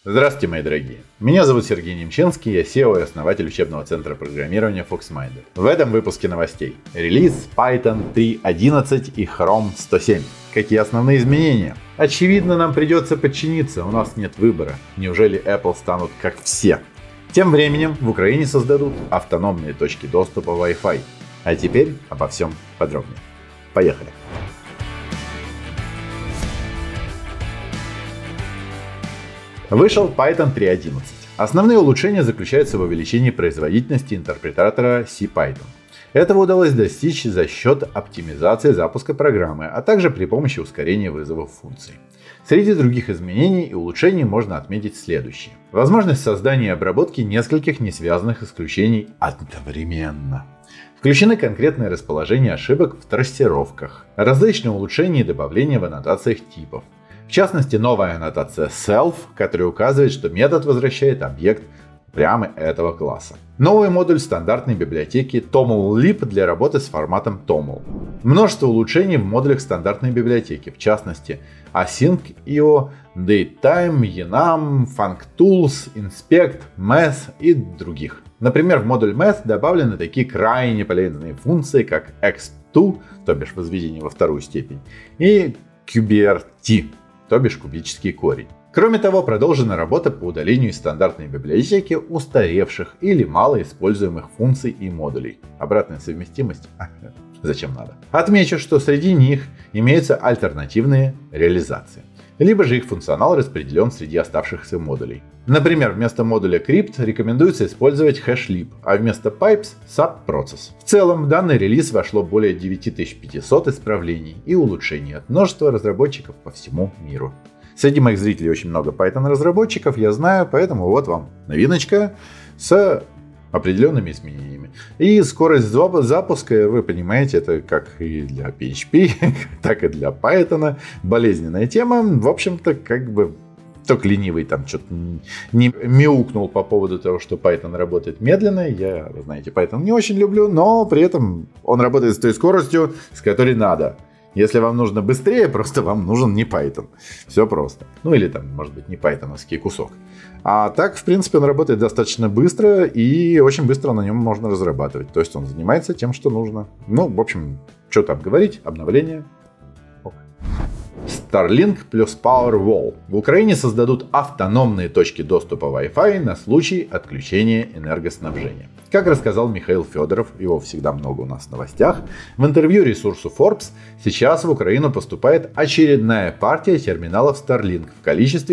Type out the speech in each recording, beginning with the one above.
Здравствуйте, мои дорогие. Меня зовут Сергей Немчинский, я SEO и основатель учебного центра программирования Foxminder. В этом выпуске новостей. Релиз Python 3.11 и Chrome 107. Какие основные изменения? Очевидно, нам придется подчиниться, у нас нет выбора. Неужели Apple станут как все? Тем временем в Украине создадут автономные точки доступа Wi-Fi. А теперь обо всем подробнее. Поехали! Вышел Python 3.11. Основные улучшения заключаются в увеличении производительности интерпретатора CPython. Этого удалось достичь за счет оптимизации запуска программы, а также при помощи ускорения вызовов функций. Среди других изменений и улучшений можно отметить следующие. Возможность создания и обработки нескольких несвязанных исключений одновременно. Включены конкретные расположения ошибок в трассировках, различные улучшения и добавления в аннотациях типов. В частности, новая аннотация self, которая указывает, что метод возвращает объект прямо этого класса. Новый модуль стандартной библиотеки TOML-lib для работы с форматом TOML. Множество улучшений в модулях стандартной библиотеки, в частности, Async.io, DateTime, Enum, FuncTools, Inspect, Math и других. Например, в модуль Math добавлены такие крайне полезные функции, как x2, то бишь возведение во вторую степень, и QBRT, то бишь кубический корень. Кроме того, продолжена работа по удалению из стандартной библиотеки устаревших или малоиспользуемых функций и модулей. Обратная совместимость? Зачем надо? Отмечу, что среди них имеются альтернативные реализации. Либо же их функционал распределен среди оставшихся модулей. Например, вместо модуля crypt рекомендуется использовать hashlib, а вместо pipes subprocess. В целом, в данный релиз вошло более 9500 исправлений и улучшений от множества разработчиков по всему миру. Среди моих зрителей очень много Python разработчиков, я знаю, поэтому вот вам новиночка с определенными изменениями. И скорость запуска, вы понимаете, это как и для PHP, так и для Python. Болезненная тема. В общем-то, как бы только ленивый там что-то не мяукнул по поводу того, что Python работает медленно. Я, вы знаете, Python не очень люблю, но при этом он работает с той скоростью, с которой надо. Если вам нужно быстрее, просто вам нужен не Python. Все просто. Ну или там, может быть, не пайтоновский кусок. А так, в принципе, он работает достаточно быстро и очень быстро на нем можно разрабатывать. То есть он занимается тем, что нужно. Ну, в общем, что там говорить, обновление. Starlink плюс Powerwall. В Украине создадут автономные точки доступа Wi-Fi на случай отключения энергоснабжения. Как рассказал Михаил Федоров, его всегда много у нас в новостях, в интервью ресурсу Forbes, сейчас в Украину поступает очередная партия терминалов Starlink в количестве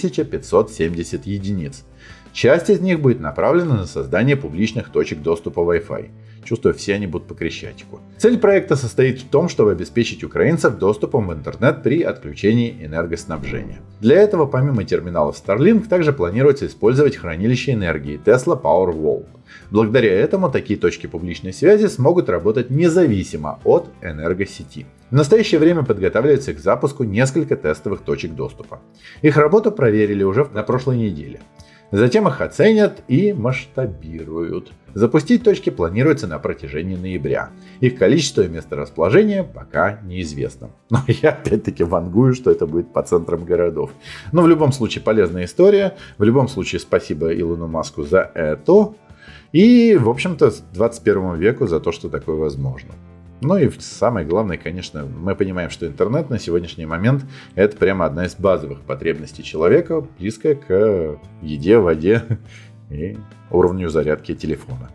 1570 единиц. Часть из них будет направлена на создание публичных точек доступа Wi-Fi. Чувствую, все они будут по Крещатику. Цель проекта состоит в том, чтобы обеспечить украинцев доступом в интернет при отключении энергоснабжения. Для этого, помимо терминалов Starlink, также планируется использовать хранилище энергии Tesla Powerwall. Благодаря этому такие точки публичной связи смогут работать независимо от энергосети. В настоящее время подготавливается к запуску несколько тестовых точек доступа. Их работу проверили уже на прошлой неделе. Затем их оценят и масштабируют. Запустить точки планируется на протяжении ноября. Их количество и месторасположение пока неизвестно. Но я опять-таки вангую, что это будет по центрам городов. Но в любом случае полезная история. В любом случае спасибо Илону Маску за это. И, в общем-то, 21 веку за то, что такое возможно. Ну и самое главное, конечно, мы понимаем, что интернет на сегодняшний момент это прямо одна из базовых потребностей человека, близкая к еде, воде и уровню зарядки телефона.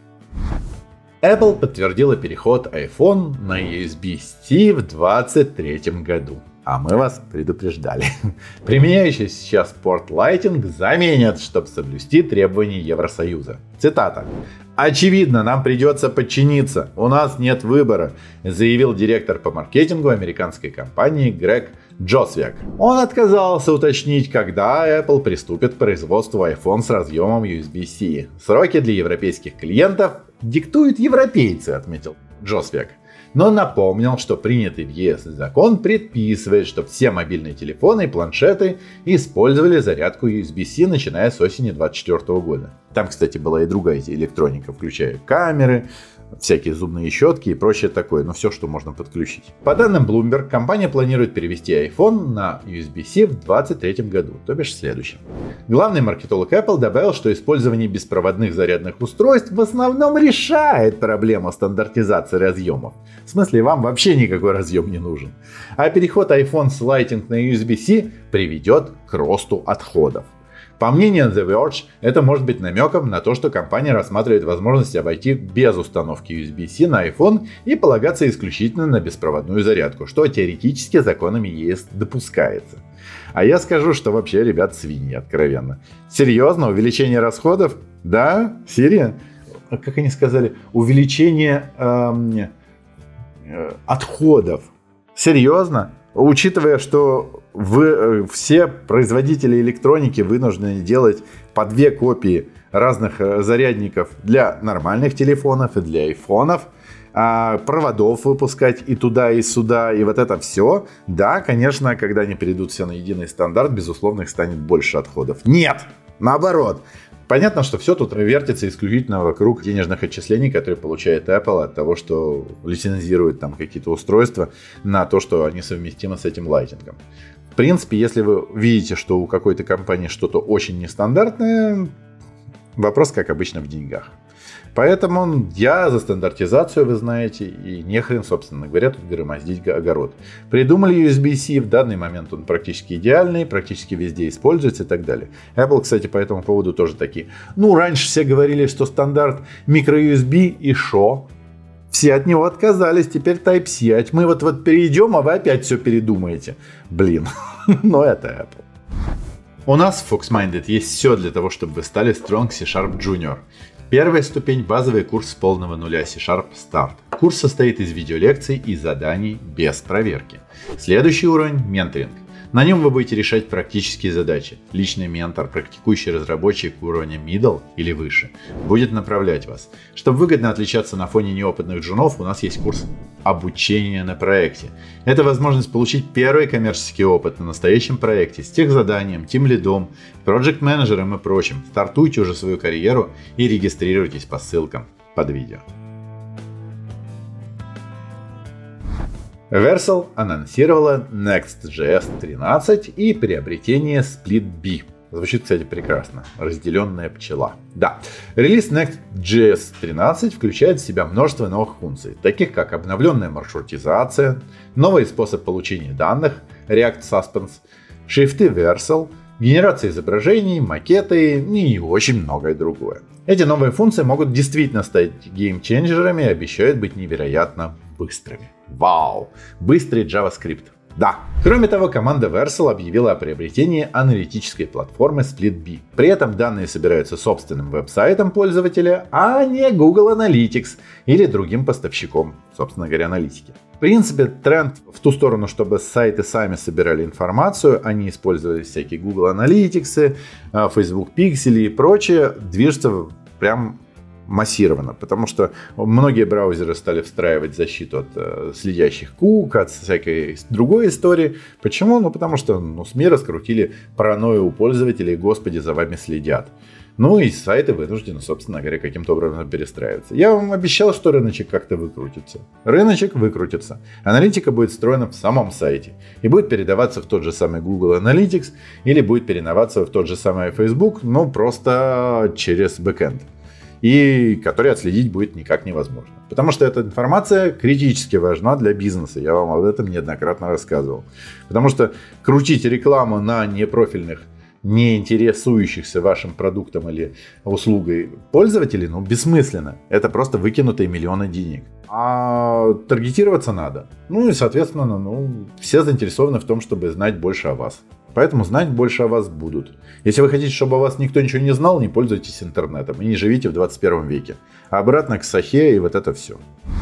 Apple подтвердила переход iPhone на USB-C в 2023 году. А мы вас предупреждали. Применяющий сейчас порт Lightning заменят, чтобы соблюсти требования Евросоюза. Цитата. «Очевидно, нам придется подчиниться. У нас нет выбора», заявил директор по маркетингу американской компании Грег Джосвик. Он отказался уточнить, когда Apple приступит к производству iPhone с разъемом USB-C. Сроки для европейских клиентов диктуют европейцы, отметил Джосвик. Но напомнил, что принятый в ЕС закон предписывает, чтобы все мобильные телефоны и планшеты использовали зарядку USB-C, начиная с осени 2024 года. Там, кстати, была и другая электроника, включая камеры, всякие зубные щетки и прочее такое, ну все, что можно подключить. По данным Bloomberg, компания планирует перевести iPhone на USB-C в 2023 году, то бишь в следующем. Главный маркетолог Apple добавил, что использование беспроводных зарядных устройств в основном решает проблему стандартизации разъемов. В смысле, вам вообще никакой разъем не нужен. А переход iPhone с Lightning на USB-C приведет к росту отходов. По мнению The Verge, это может быть намеком на то, что компания рассматривает возможность обойти без установки USB-C на iPhone и полагаться исключительно на беспроводную зарядку, что теоретически законами ЕС допускается. А я скажу, что вообще, ребят, свиньи, откровенно. Серьезно, увеличение расходов? Да, Сирия? Как они сказали? Увеличение отходов. Серьезно? Учитывая, что все производители электроники вынуждены делать по 2 копии разных зарядников для нормальных телефонов и для айфонов, проводов выпускать и туда, и сюда, и вот это все. Да, конечно, когда они перейдут все на единый стандарт, безусловно, их станет больше отходов. Нет! Наоборот! Понятно, что все тут вертится исключительно вокруг денежных отчислений, которые получает Apple от того, что лицензирует там какие-то устройства на то, что они совместимы с этим лайтингом. В принципе, если вы видите, что у какой-то компании что-то очень нестандартное, вопрос, как обычно, в деньгах. Поэтому я за стандартизацию, вы знаете, и нехрен, собственно говоря, тут громоздить огород. Придумали USB-C, в данный момент он практически идеальный, практически везде используется и так далее. Apple, кстати, по этому поводу тоже такие. Ну, раньше все говорили, что стандарт microUSB и шо? Все от него отказались, теперь Type-C. А мы вот перейдем, а вы опять все передумаете. Блин, но это Apple. У нас в FoxMinded есть все для того, чтобы вы стали Strong C# Junior. Первая ступень – базовый курс с полного нуля C# Start. Курс состоит из видеолекций и заданий без проверки. Следующий уровень – менторинг. На нем вы будете решать практические задачи. Личный ментор, практикующий разработчик уровня middle или выше, будет направлять вас. Чтобы выгодно отличаться на фоне неопытных джунов, у нас есть курс обучения на проекте. Это возможность получить первый коммерческий опыт на настоящем проекте с техзаданием, тимлидом, проект-менеджером и прочим. Стартуйте уже свою карьеру и регистрируйтесь по ссылкам под видео. Vercel анонсировала Next.js 13 и приобретение SplitBee. Звучит, кстати, прекрасно. Разделенная пчела. Да. Релиз Next.js 13 включает в себя множество новых функций, таких как обновленная маршрутизация, новый способ получения данных, React Suspense, шрифты Vercel, генерация изображений, макеты и очень многое другое. Эти новые функции могут действительно стать геймченджерами и обещают быть невероятно быстрыми. Вау! Быстрый JavaScript. Да. Кроме того, команда Vercel объявила о приобретении аналитической платформы SplitBee. При этом данные собираются собственным веб-сайтом пользователя, а не Google Analytics или другим поставщиком, собственно говоря, аналитики. В принципе, тренд в ту сторону, чтобы сайты сами собирали информацию, они использовали всякие Google Analytics, Facebook Pixel и прочее, движется прям массированно, потому что многие браузеры стали встраивать защиту от следящих кук, от всякой другой истории. Почему? Ну, потому что СМИ раскрутили паранойю у пользователей, господи, за вами следят. Ну и сайты вынуждены, собственно говоря, каким-то образом перестраиваться. Я вам обещал, что рыночек как-то выкрутится. Рыночек выкрутится. Аналитика будет встроена в самом сайте и будет передаваться в тот же самый Google Analytics или будет передаваться в тот же самый Facebook, но просто через бэкэнд. И который отследить будет никак невозможно. Потому что эта информация критически важна для бизнеса. Я вам об этом неоднократно рассказывал. Потому что крутить рекламу на непрофильных, не интересующихся вашим продуктом или услугой пользователей, бессмысленно. Это просто выкинутые миллионы денег. А таргетироваться надо. И, соответственно, все заинтересованы в том, чтобы знать больше о вас. Поэтому знать больше о вас будут. Если вы хотите, чтобы о вас никто ничего не знал, не пользуйтесь интернетом и не живите в 21 веке. А обратно к Сахе и вот это все.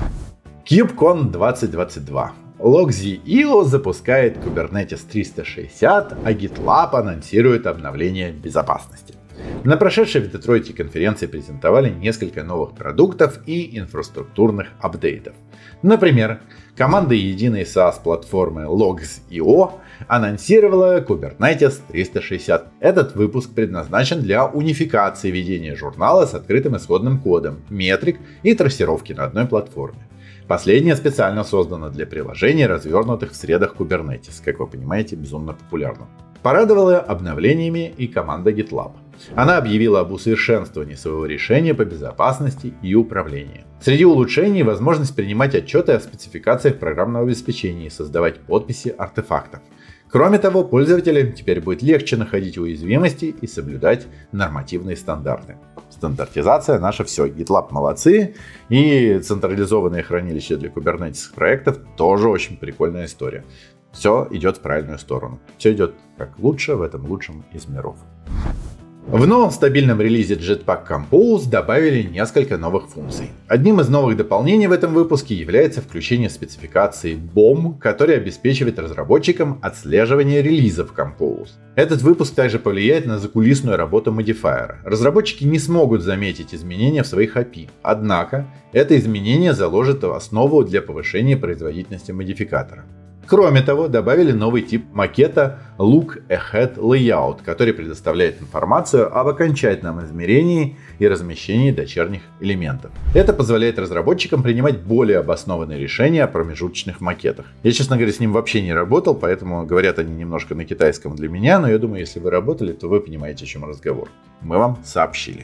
KubeCon 2022. Logz.io запускает Kubernetes 360, а GitLab анонсирует обновление безопасности. На прошедшей в Детройте конференции презентовали несколько новых продуктов и инфраструктурных апдейтов. Например, команда единой SaaS-платформы Logz.io анонсировала Kubernetes 360. Этот выпуск предназначен для унификации ведения журнала с открытым исходным кодом, метрик и трассировки на одной платформе. Последнее специально создано для приложений, развернутых в средах Kubernetes, как вы понимаете, безумно популярно. Порадовала обновлениями и команда GitLab. Она объявила об усовершенствовании своего решения по безопасности и управлению. Среди улучшений возможность принимать отчеты о спецификациях программного обеспечения и создавать подписи артефактов. Кроме того, пользователям теперь будет легче находить уязвимости и соблюдать нормативные стандарты. Стандартизация наше все. GitLab молодцы. И централизованные хранилища для Kubernetes проектов тоже очень прикольная история. Все идет в правильную сторону. Все идет как лучше в этом лучшем из миров. В новом стабильном релизе Jetpack Compose добавили несколько новых функций. Одним из новых дополнений в этом выпуске является включение спецификации BOM, который обеспечивает разработчикам отслеживание релизов Compose. Этот выпуск также повлияет на закулисную работу модифайера. Разработчики не смогут заметить изменения в своих API, однако это изменение заложит основу для повышения производительности модификатора. Кроме того, добавили новый тип макета Look Ahead Layout, который предоставляет информацию об окончательном измерении и размещении дочерних элементов. Это позволяет разработчикам принимать более обоснованные решения о промежуточных макетах. Я, честно говоря, с ним вообще не работал, поэтому говорят они немножко на китайском для меня, но я думаю, если вы работали, то вы понимаете, о чем разговор. Мы вам сообщили.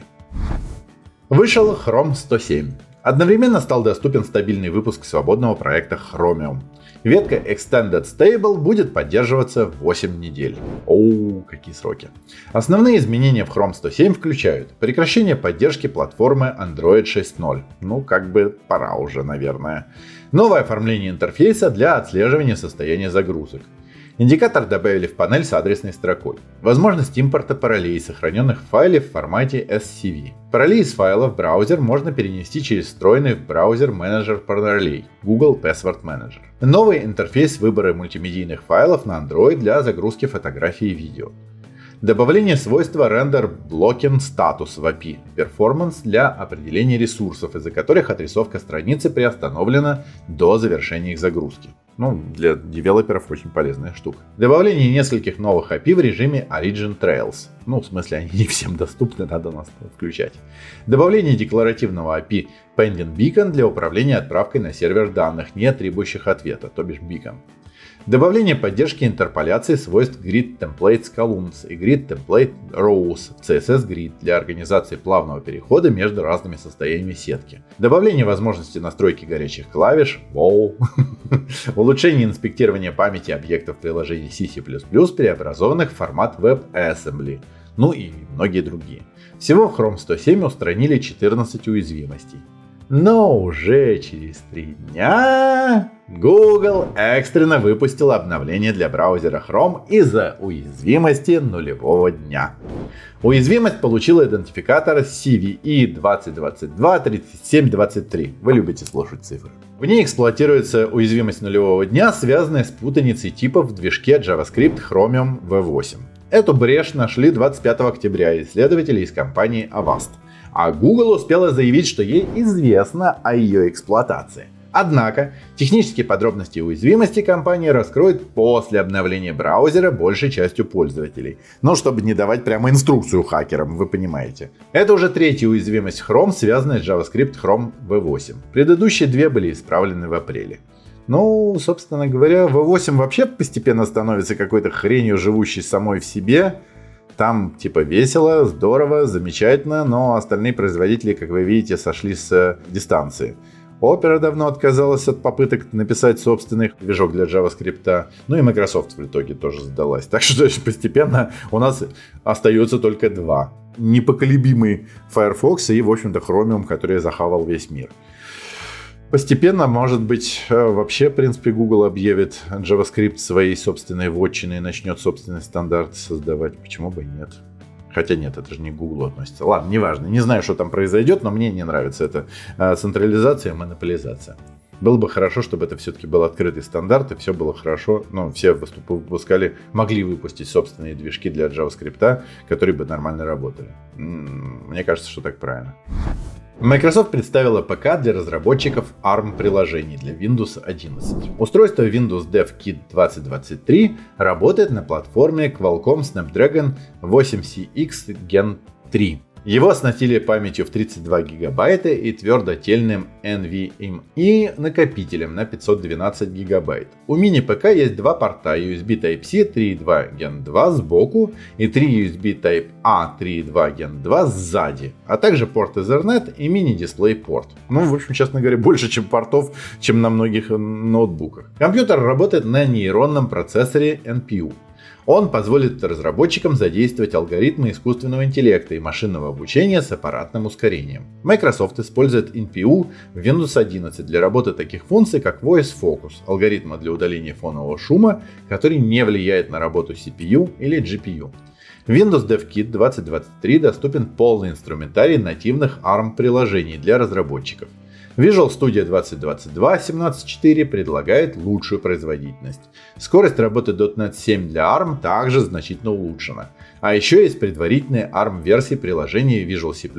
Вышел Chrome 107. Одновременно стал доступен стабильный выпуск свободного проекта Chromium. Ветка Extended Stable будет поддерживаться 8 недель. Оу, какие сроки. Основные изменения в Chrome 107 включают прекращение поддержки платформы Android 6.0. Ну, как бы пора уже, наверное. Новое оформление интерфейса для отслеживания состояния загрузок. Индикатор добавили в панель с адресной строкой. Возможность импорта паролей, сохраненных в файле в формате SCV. Пароли из файла в браузер можно перенести через встроенный в браузер менеджер паролей Google Password Manager. Новый интерфейс выбора мультимедийных файлов на Android для загрузки фотографий и видео. Добавление свойства Render Blocking Status в API Performance для определения ресурсов, из-за которых отрисовка страницы приостановлена до завершения их загрузки. Ну, для девелоперов очень полезная штука. Добавление нескольких новых API в режиме Origin Trails. Ну, в смысле, они не всем доступны, надо нас включать. Добавление декларативного API Pending Beacon для управления отправкой на сервер данных, не требующих ответа, то бишь Beacon. Добавление поддержки интерполяции свойств Grid Templates Columns и Grid Template Rows в CSS Grid для организации плавного перехода между разными состояниями сетки. Добавление возможности настройки горячих клавиш. Wow. Улучшение инспектирования памяти объектов приложений C++, преобразованных в формат WebAssembly. Ну и многие другие. Всего в Chrome 107 устранили 14 уязвимостей. Но уже через 3 дня Google экстренно выпустила обновление для браузера Chrome из-за уязвимости нулевого дня. Уязвимость получила идентификатор CVE 2022-3723. Вы любите слушать цифры. В ней эксплуатируется уязвимость нулевого дня, связанная с путаницей типов в движке JavaScript Chromium V8. Эту брешь нашли 25 октября исследователи из компании Avast. А Google успела заявить, что ей известно о ее эксплуатации. Однако, технические подробности уязвимости компания раскроет после обновления браузера большей частью пользователей. Ну, чтобы не давать прямо инструкцию хакерам, вы понимаете. Это уже третья уязвимость Chrome, связанная с JavaScript Chrome V8. Предыдущие две были исправлены в апреле. Ну, собственно говоря, V8 вообще постепенно становится какой-то хренью, живущей самой в себе. Там типа весело, здорово, замечательно, но остальные производители, как вы видите, сошли с дистанции. Opera давно отказалась от попыток написать собственный движок для JavaScript. Ну и Microsoft в итоге тоже сдалась. Так что постепенно у нас остается только два. Непоколебимый Firefox и, в общем-то, Chromium, который захавал весь мир. Постепенно, может быть, вообще, в принципе, Google объявит JavaScript своей собственной вотчиной и начнет собственный стандарт создавать. Почему бы и нет? Хотя нет, это же не к Google относится. Ладно, неважно. Не знаю, что там произойдет, но мне не нравится эта централизация, монополизация. Было бы хорошо, чтобы это все-таки был открытый стандарт, и все было хорошо. Ну, все выпускали, могли выпустить собственные движки для JavaScript, которые бы нормально работали. Мне кажется, что так правильно. Microsoft представила ПК для разработчиков ARM-приложений для Windows 11. Устройство Windows Dev Kit 2023 работает на платформе Qualcomm Snapdragon 8cx Gen 3. Его оснастили памятью в 32 гигабайта и твердотельным NVMe накопителем на 512 гигабайт. У мини-ПК есть два порта USB Type-C 3.2 Gen 2 сбоку и 3 USB Type-A 3.2 Gen 2 сзади, а также порт Ethernet и мини-дисплей порт. Ну, в общем, честно говоря, больше чем портов, чем на многих ноутбуках. Компьютер работает на нейронном процессоре NPU. Он позволит разработчикам задействовать алгоритмы искусственного интеллекта и машинного обучения с аппаратным ускорением. Microsoft использует NPU в Windows 11 для работы таких функций, как Voice Focus, алгоритма для удаления фонового шума, который не влияет на работу CPU или GPU. В Windows Dev Kit 2023 доступен полный инструментарий нативных ARM-приложений для разработчиков. Visual Studio 2022 17.4 предлагает лучшую производительность. Скорость работы .NET 7 для ARM также значительно улучшена. А еще есть предварительные ARM-версии приложений Visual C++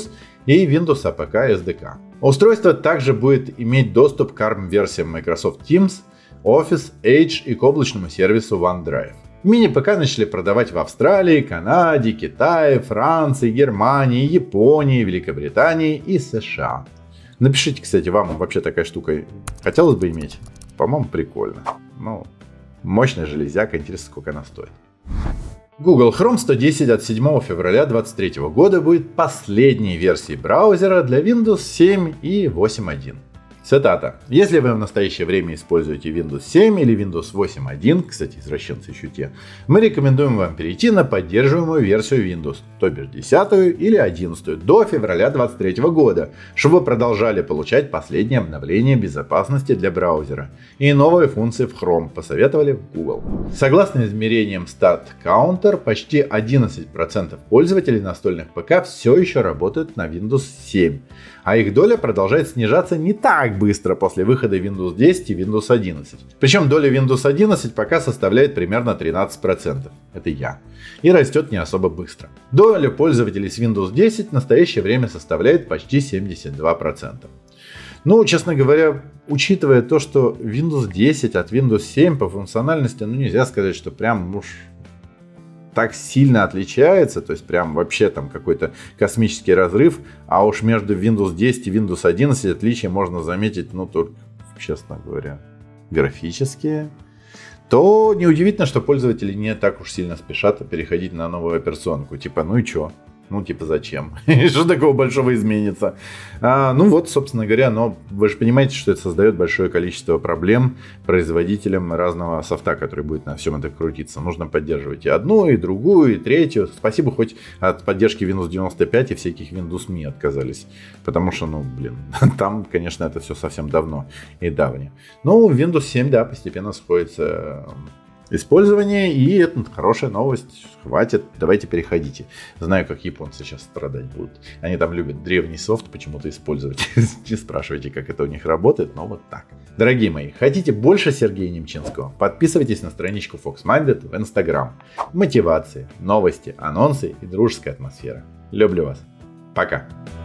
и Windows APK SDK. Устройство также будет иметь доступ к ARM-версиям Microsoft Teams, Office, Edge и к облачному сервису OneDrive. Мини-ПК начали продавать в Австралии, Канаде, Китае, Франции, Германии, Японии, Великобритании и США. Напишите, кстати, вам вообще такая штука хотелось бы иметь? По-моему, прикольно. Ну, мощная железяка, интересно, сколько она стоит. Google Chrome 110 от 7 февраля 2023 года будет последней версией браузера для Windows 7 и 8.1. Цитата. Если вы в настоящее время используете Windows 7 или Windows 8.1, кстати, извращенцы еще те, мы рекомендуем вам перейти на поддерживаемую версию Windows, то бишь 10 или 11 до февраля 2023 года, чтобы вы продолжали получать последнее обновление безопасности для браузера и новые функции в Chrome, посоветовали в Google. Согласно измерениям StatCounter, почти 11% пользователей настольных ПК все еще работают на Windows 7, а их доля продолжает снижаться не так быстро после выхода Windows 10 и Windows 11. Причем доля Windows 11 пока составляет примерно 13%. Это я. И растет не особо быстро. Доля пользователей с Windows 10 в настоящее время составляет почти 72%. Ну, честно говоря, учитывая то, что Windows 10 от Windows 7 по функциональности, ну, нельзя сказать, что прям уж так сильно отличается, то есть прям вообще там какой-то космический разрыв, а уж между Windows 10 и Windows 11 отличия можно заметить, ну, только, честно говоря, графические, то неудивительно, что пользователи не так уж сильно спешат переходить на новую операционку. Типа, ну и чё? Ну, типа, зачем? Что такого большого изменится? Ну вот, собственно говоря, но вы же понимаете, что это создает большое количество проблем производителям разного софта, который будет на всем этом крутиться. Нужно поддерживать и одну, и другую, и третью. Спасибо, хоть от поддержки Windows 95 и всяких Windows Me отказались. Потому что, ну, блин, там, конечно, это все совсем давно и давнее. Ну, Windows 7, да, постепенно сходится использование, и это хорошая новость. Хватит, давайте переходите. Знаю, как японцы сейчас страдать будут. Они там любят древний софт почему-то использовать. Не спрашивайте, как это у них работает, но вот так. Дорогие мои, хотите больше Сергея Немчинского? Подписывайтесь на страничку FoxMinded в Instagram. Мотивации, новости, анонсы и дружеская атмосфера. Люблю вас. Пока.